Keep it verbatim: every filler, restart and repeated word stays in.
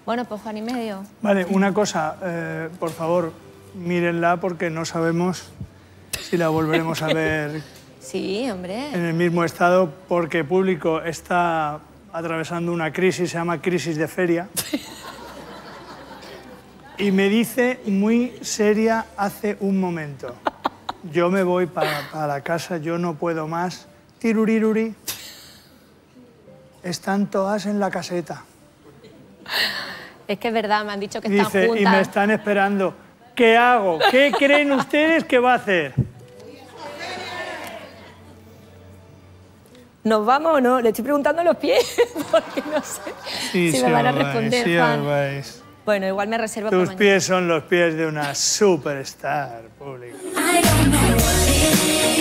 Bueno, pues Juan y medio. Vale, una cosa, eh, por favor, mírenla porque no sabemos si la volveremos a ver Sí, hombre. en el mismo estado, porque el público está atravesando una crisis, se llama crisis de feria. Y me dice muy seria hace un momento, yo me voy para, para la casa, yo no puedo más. Tiruriruri, están todas en la caseta. Es que es verdad, me han dicho que están Dice, juntas. y me están esperando. ¿Qué hago? ¿Qué creen ustedes que va a hacer? ¿Nos vamos o no? Le estoy preguntando a los pies, porque no sé Sí, si sí me van a os vais, responder, sí Juan. os vais. Bueno, igual me reservo para Tus mañana. pies son los pies de una superstar pública. I don't know what it is.